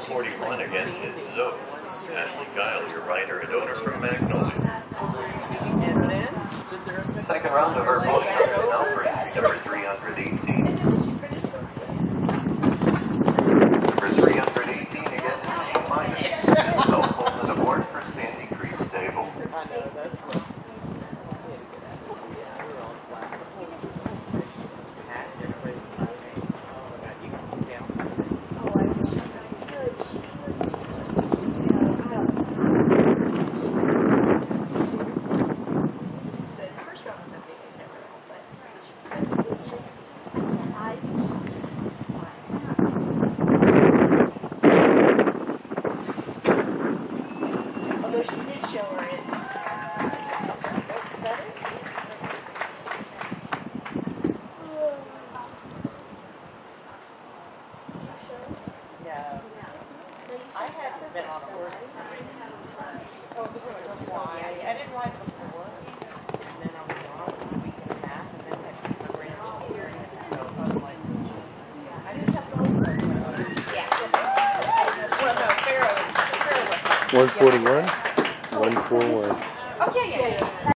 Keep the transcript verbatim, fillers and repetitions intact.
forty-one again is ZOEF. Ashley Kyle, your writer and owner from Magnolia. And then stood there a second. Second round of our book number three hundred eighteen. Number three hundred eighteen again is G minus. So pulls an award for Sandy Creek Stable. I know, that's what. Although she did show her in. What's better? No. I haven't been on a horse since I was why. I didn't ride before. And then I was on for a week and a half, and then I had to race here. So I was like, I just have to hold it. Yeah. Well, no, Pharaoh, Pharaoh was one forty-one, one forty-one. Okay, yeah, yeah.